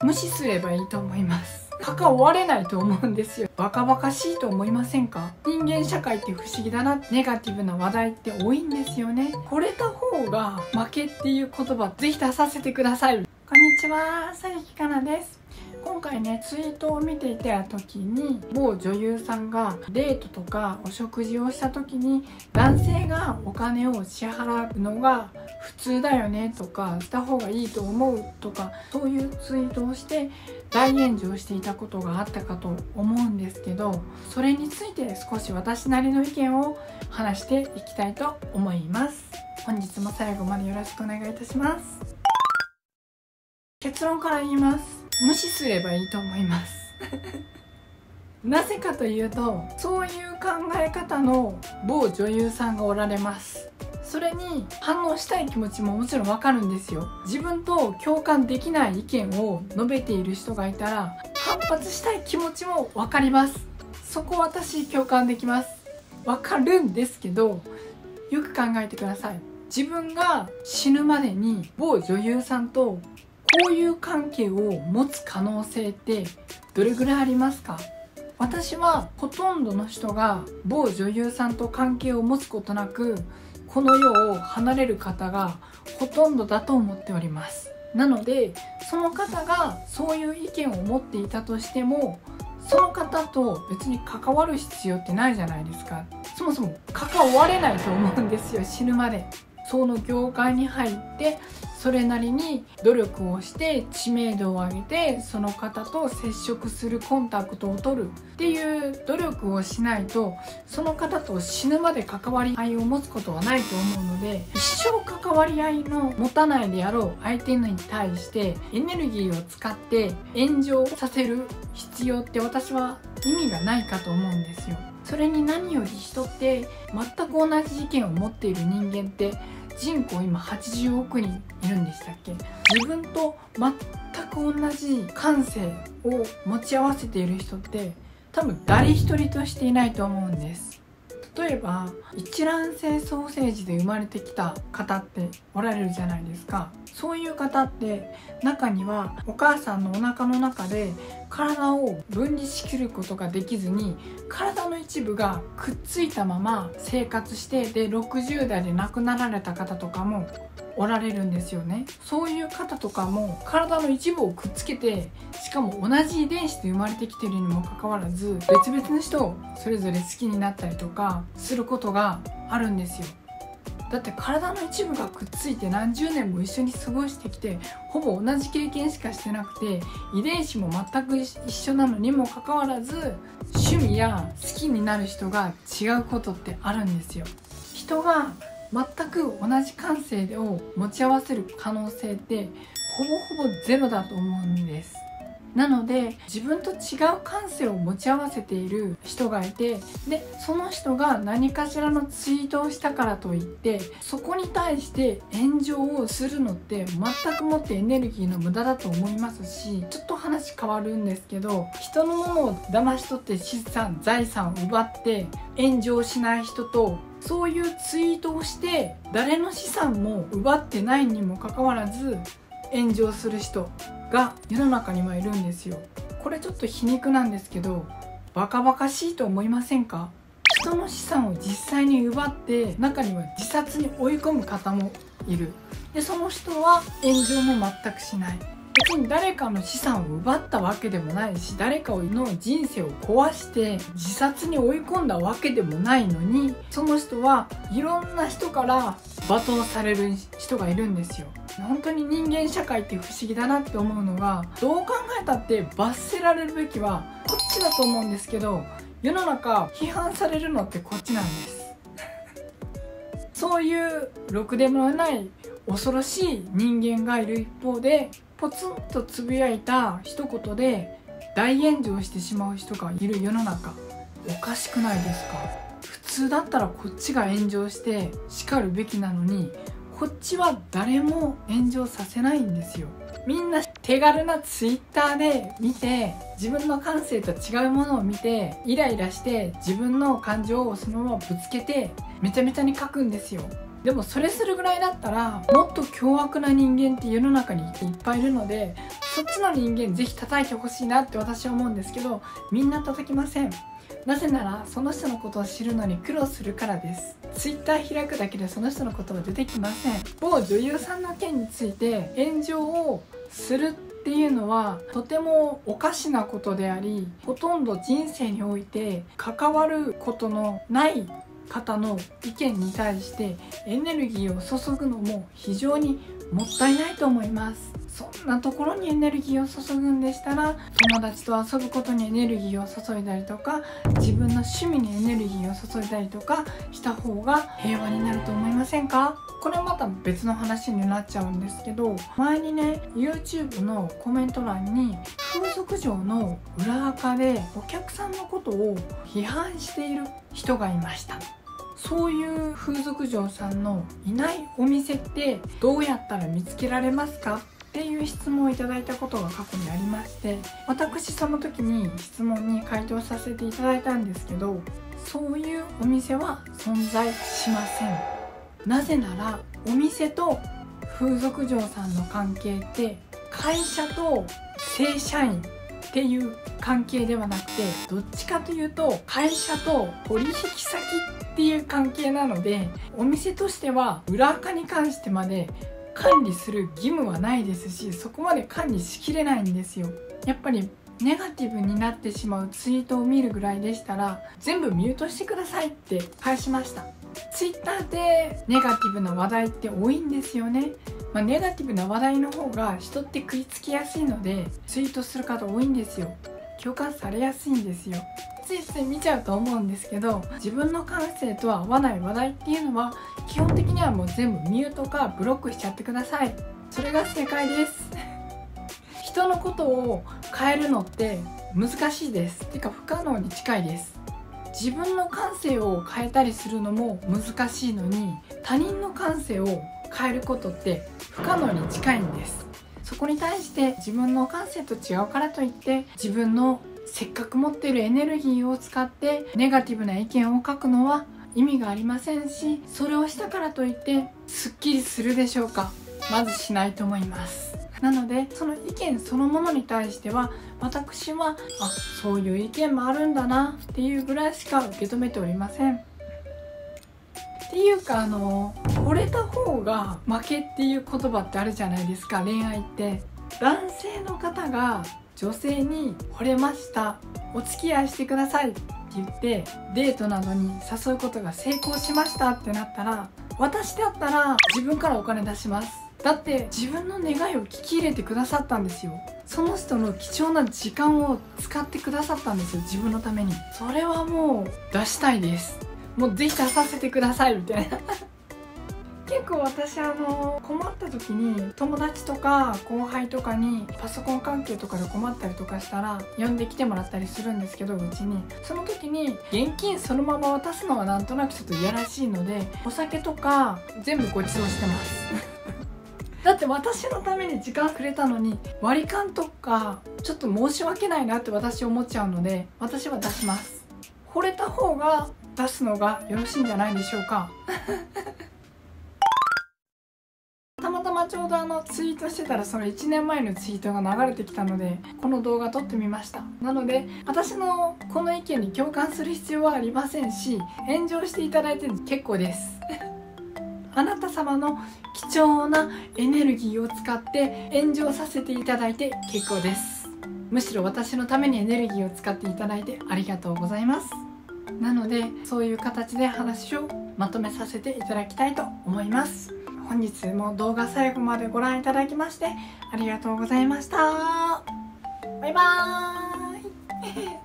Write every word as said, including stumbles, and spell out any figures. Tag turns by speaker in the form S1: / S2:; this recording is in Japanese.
S1: 無視すればいいと思います。関われないと思うんですよ。バカバカしいと思いませんか？人間社会って不思議だな。ネガティブな話題って多いんですよね。惚れた方が負けっていう言葉ぜひ出させてください。こんにちは、佐々木かなです。今回ねツイートを見ていた時に某女優さんがデートとかお食事をした時に男性がお金を支払うのが普通だよねとかした方がいいと思うとかそういうツイートをして大炎上していたことがあったかと思うんですけど、それについて少し私なりの意見を話していきたいと思います。本日も最後までよろしくお願いいたします。結論から言います。無視すればいいと思いますなぜかというと、そういう考え方の某女優さんがおられます。それに反応したい気持ちももちろんわかるんですよ。自分と共感できない意見を述べている人がいたら反発したい気持ちもわかります。そこ私共感できます。わかるんですけど、よく考えてください。自分が死ぬまでに某女優さんとこういう関係を持つ可能性ってどれぐらいありますか？私はほとんどの人が某女優さんと関係を持つことなくこの世を離れる方がほとんどだと思っております。なのでその方がそういう意見を持っていたとしてもその方と別に関わる必要ってないじゃないですか。そもそも関われないと思うんですよ、死ぬまで。その業界に入ってそれなりに努力をして知名度を上げてその方と接触するコンタクトを取るっていう努力をしないとその方と死ぬまで関わり合いを持つことはないと思うので、一生関わり合いの持たないであろう相手に対してエネルギーを使って炎上させる必要って私は意味がないかと思うんですよ。それに何より人って全く同じ意見を持っている人間って人口今はちじゅうおくにんいるんでしたっけ？自分と全く同じ感性を持ち合わせている人って多分誰一人としていないと思うんです。例えば一卵性双生児で生まれてきた方っておられるじゃないですか。そういう方って中にはお母さんのお腹の中で体を分離しきることができずに体の一部がくっついたまま生活してでろくじゅうだいで亡くなられた方とかもおられるんですよね。そういう方とかも体の一部をくっつけてしかも同じ遺伝子で生まれてきているにもかかわらず別々の人をそれぞれ好きになったりとかすることがあるんですよ。だって体の一部がくっついて何十年も一緒に過ごしてきてほぼ同じ経験しかしてなくて遺伝子も全く一緒なのにもかかわらず趣味や好きになる人が違うことってあるんですよ。人が全く同じ感性を持ち合わせる可能性ってほぼほぼゼロだと思うんです。なので自分と違う感性を持ち合わせている人がいてでその人が何かしらのツイートをしたからといってそこに対して炎上をするのって全くもってエネルギーの無駄だと思いますし、ちょっと話変わるんですけど人のものを騙し取って資産財産を奪って炎上しない人とそういうツイートをして誰の資産も奪ってないにもかかわらず炎上する人が世の中にはいるんですよ。これちょっと皮肉なんですけどバカバカしいと思いませんか？人の資産を実際に奪って中には自殺に追い込む方もいる。でその人は炎上も全くしない。別に誰かの資産を奪ったわけでもないし誰かの人生を壊して自殺に追い込んだわけでもないのにその人はいろんな人から罵倒される人がいるんですよ。本当に人間社会って不思議だなって思うのがどう考えたって罰せられるべきはこっちだと思うんですけど世の中批判されるのってこっちなんですそういうろくでもない恐ろしい人間がいる一方でポツンとつぶやいた一言で大炎上してしまう人がいる世の中おかしくないですか？普通だったらこっちが炎上して叱るべきなのにこっちは誰も炎上させないんですよ。みんな手軽なツイッターで見て自分の感性と違うものを見てイライラして自分の感情をそのままぶつけてめちゃめちゃに書くんですよ。 でもそれするぐらいだったらもっと凶悪な人間って世の中にいっぱいいるので、そっちの人間ぜひ叩いてほしいなって私は思うんですけど、みんな叩きません。なぜならその人のことを知るのに苦労するからです。ツイッター開くだけでその人のことは出てきません。某女優さんの件について炎上をするっていうのはとてもおかしなことであり、ほとんど人生において関わることのない方の意見に対してエネルギーを注ぐのも非常にもったいないと思います。そんなところにエネルギーを注ぐんでしたら、友達と遊ぶことにエネルギーを注いだりとか、自分の趣味にエネルギーを注いだりとかした方が平和になると思いませんか？これまた別の話になっちゃうんですけど、前にね YouTube のコメント欄に風俗嬢の裏垢でお客さんのことを批判している人がいました。そういう風俗嬢さんのいないお店ってどうやったら見つけられますかっていう質問をいただいたことが過去にありまして、私その時に質問に回答させていただいたんですけど、そういうお店は存在しません。なぜならお店と風俗嬢さんの関係って会社と正社員っていう関係ではなくて、どっちかというと会社と取引先っていう関係なので、お店としては裏垢に関してまで管理する義務はないですし、そこまで管理しきれないんですよ。やっぱりネガティブになってしまうツイートを見るぐらいでしたら全部ミュートしてくださいって返しました。ツイッターでネガティブな話題って多いんですよね。まあ、ネガティブな話題の方が人って食いつきやすいのでツイートする方多いんですよ。共感されやすいんですよ。ついつい見ちゃうと思うんですけど、自分の感性とは合わない話題っていうのは基本的にはもう全部ミュートかブロックしちゃってください。それが正解です人のことを変えるのって難しいです。てか不可能に近いです。自分の感性を変えたりするのも難しいのに、他人の感性を変えることって不可能に近いんです。そこに対して自分の感性と違うからといって自分のせっかく持っているエネルギーを使ってネガティブな意見を書くのは意味がありませんし、それをしたからといってすっきりするでしょうか？まずしないと思います。なのでその意見そのものに対しては私はあ、そういう意見もあるんだなっていうぐらいしか受け止めておりません。っていうかあの惚れた方が負けっていう言葉ってあるじゃないですか。恋愛って男性の方が女性に惚れました、お付き合いしてくださいって言ってデートなどに誘うことが成功しましたってなったら、私だったら自分からお金出します。だって自分の願いを聞き入れてくださったんですよ。その人の貴重な時間を使ってくださったんですよ、自分のために。それはもう出したいです。もうぜひ出させてくださいみたいな結構私あの困った時に友達とか後輩とかにパソコン関係とかで困ったりとかしたら呼んできてもらったりするんですけど、うちにその時に現金そのまま渡すのはなんとなくちょっといやらしいので、お酒とか全部ご馳走してますだって私のために時間くれたのに割り勘とかちょっと申し訳ないなって私思っちゃうので、私は出します。惚れた方が出すのがよろしいんじゃないでしょうかたまたまちょうどあのツイートしてたらそのいちねんまえのツイートが流れてきたのでこの動画撮ってみました。なので私のこの意見に共感する必要はありませんし、炎上していただいて結構ですあなた様の貴重なエネルギーを使って炎上させていただいて結構です。むしろ私のためにエネルギーを使っていただいてありがとうございます。なのでそういう形で話をまとめさせていただきたいと思います。本日も動画最後までご覧いただきましてありがとうございました。バイバーイ